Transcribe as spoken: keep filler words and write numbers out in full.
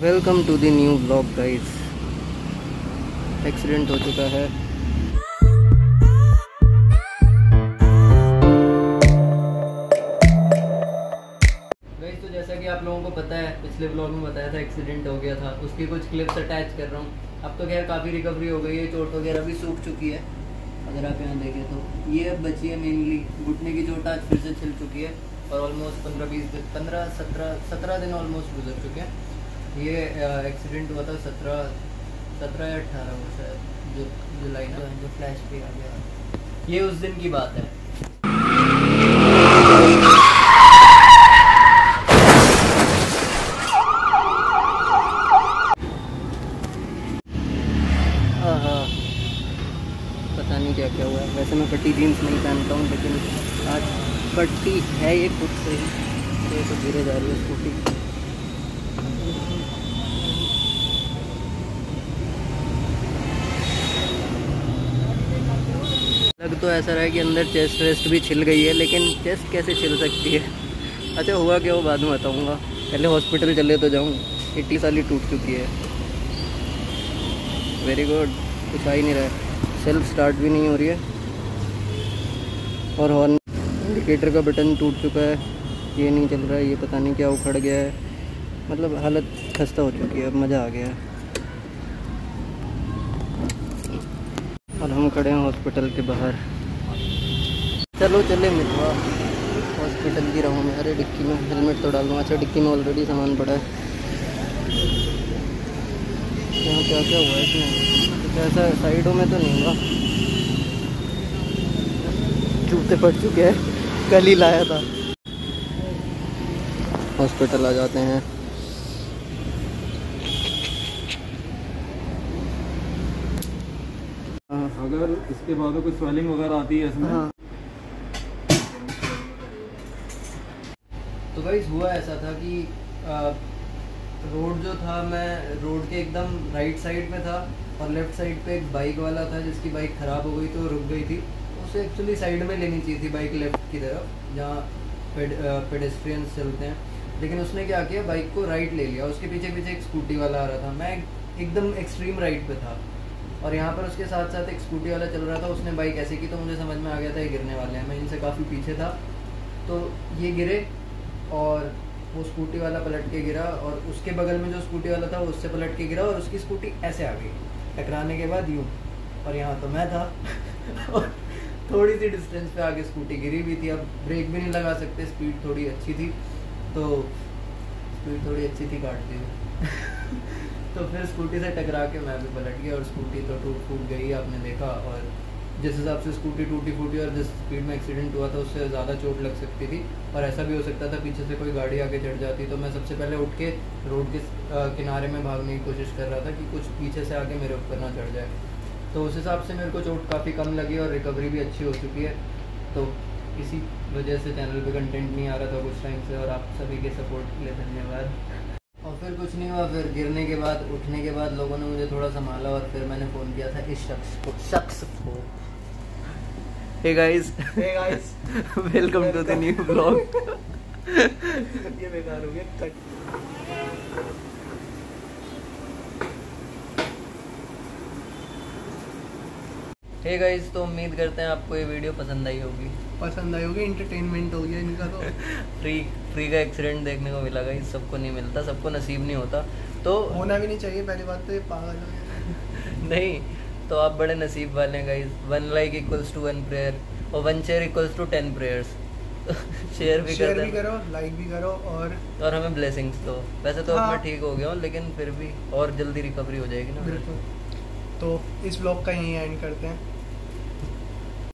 Welcome to the new blog guys. Accident हो चुका है। गाइस तो जैसा कि आप लोगों को पता है, पिछले ब्लॉग में बताया था एक्सीडेंट हो गया था, उसकी कुछ क्लिप्स अटैच कर रहा हूँ। अब तो खैर काफ़ी रिकवरी हो गई है, चोट वगैरह भी सूख चुकी है। अगर आप यहाँ देखें तो ये अब बची है मेनली घुटने की चोट, आज फिर से छिल चुकी है और ऑलमोस्ट पंद्रह बीस दिन पंद्रह सत्रह सत्रह दिन ऑलमोस्ट गुजर चुके हैं। ये एक्सीडेंट हुआ था सत्रह सत्रह या अठारह को शायद, जो जुलाई ना जो फ्लैश पे आ गया, ये उस दिन की बात है। हाँ, पता नहीं क्या क्या हुआ है। वैसे मैं पट्टी जीन्स नहीं पहनता हूँ, लेकिन आज पट्टी है ये खुद से ही। ये तो गिरे जा रही है स्कूटी। लग तो ऐसा रहा है कि अंदर चेस्ट वेस्ट भी छिल गई है, लेकिन चेस्ट कैसे छिल सकती है? अच्छा हुआ क्या वो बाद में बताऊंगा, पहले हॉस्पिटल चले तो जाऊँ। इतनी साली टूट चुकी है। वेरी गुड, कुछ आ ही नहीं रहा है, सेल्फ स्टार्ट भी नहीं हो रही है और हॉर्न इंडिकेटर का बटन टूट चुका है, ये नहीं चल रहा है, ये पता नहीं क्या उखड़ गया है। मतलब हालत खस्ता हो चुकी है, अब मज़ा आ गया है। और हम खड़े हैं हॉस्पिटल के बाहर। चलो चले मिलवा, हॉस्पिटल की राहों में। अरे डिक्की में हेलमेट तो डालूँ। अच्छा डिक्की में ऑलरेडी सामान पड़ा है। यहाँ क्या क्या हुआ है इसमें? कुछ ऐसा साइडों में तो नहीं हुआ। जूते फट चुके हैं, कल ही लाया था। हॉस्पिटल आ जाते हैं। अगर इसके बाद कोई स्वेलिंग वगैरह आती है इसमें। हाँ। तो गाइस हुआ ऐसा था कि आ, रोड जो था, मैं रोड के एकदम राइट साइड में था और लेफ्ट साइड पे एक बाइक वाला था जिसकी बाइक ख़राब हो गई तो रुक गई थी। उसे एक्चुअली साइड में लेनी चाहिए थी बाइक, लेफ्ट की तरफ जहाँ पेड, पेडेस्ट्रियंस चलते हैं, लेकिन उसने क्या किया, बाइक को राइट ले लिया। उसके पीछे पीछे एक स्कूटी वाला आ रहा था, मैं एकदम एक्सट्रीम राइट पे था और यहाँ पर उसके साथ साथ एक स्कूटी वाला चल रहा था। उसने बाइक ऐसे की तो मुझे समझ में आ गया था ये गिरने वाले हैं। मैं इनसे काफ़ी पीछे था तो ये गिरे और वो स्कूटी वाला पलट के गिरा और उसके बगल में जो स्कूटी वाला था वो उससे पलट के गिरा और उसकी स्कूटी ऐसे आ गई टकराने के बाद यूँ, और यहाँ तो मैं था और थोड़ी सी डिस्टेंस पे आगे स्कूटी गिरी भी थी। अब ब्रेक भी नहीं लगा सकते, स्पीड थोड़ी अच्छी थी तो स्पीड थोड़ी अच्छी थी काटती हुई तो फिर स्कूटी से टकरा के मैं भी पलट गया और स्कूटी तो टूट फूट गई, आपने देखा। और जिस हिसाब से स्कूटी टूटी फूटी और जिस स्पीड में एक्सीडेंट हुआ था उससे ज़्यादा चोट लग सकती थी और ऐसा भी हो सकता था पीछे से कोई गाड़ी आके चढ़ जाती। तो मैं सबसे पहले उठ के रोड के किनारे में भागने की कोशिश कर रहा था कि कुछ पीछे से आके मेरे ऊपर ना चढ़ जाए। तो उस हिसाब से मेरे को चोट काफ़ी कम लगी और रिकवरी भी अच्छी हो चुकी है। तो इसी वजह से चैनल पे कंटेंट नहीं आ रहा था कुछ टाइम से, और आप सभी के सपोर्ट के लिए धन्यवाद। और फिर कुछ नहीं हुआ, फिर गिरने के बाद उठने के बाद लोगों ने मुझे थोड़ा संभाला और फिर मैंने फ़ोन किया था इस शख्स को शख्स को hey guys hey guys welcome to the new blog. ये बेकार हो गया कट। हे गाइस, तो उम्मीद करते हैं आपको ये वीडियो पसंद आई होगी पसंद आई होगी इंटरटेनमेंट हो गया इनका। तो फ्री फ्री का एक्सीडेंट देखने को मिला गाइस, सबको नहीं मिलता, सबको नसीब नहीं होता, तो होना भी नहीं चाहिए। पहली बात तो ये पागल हो नहीं, तो आप बड़े नसीब वाले हैं guys. One like equals to one prayer और one share equals to ten prayers. Share भी शेयर भी करो, लाइक भी करो और और हमें ब्लेसिंग्स दो। वैसे तो हाँ। अब मैं ठीक हो गया हूँ, लेकिन फिर भी और जल्दी रिकवरी हो जाएगी ना। बिल्कुल। तो इस ब्लॉग का यहीं एंड करते हैं।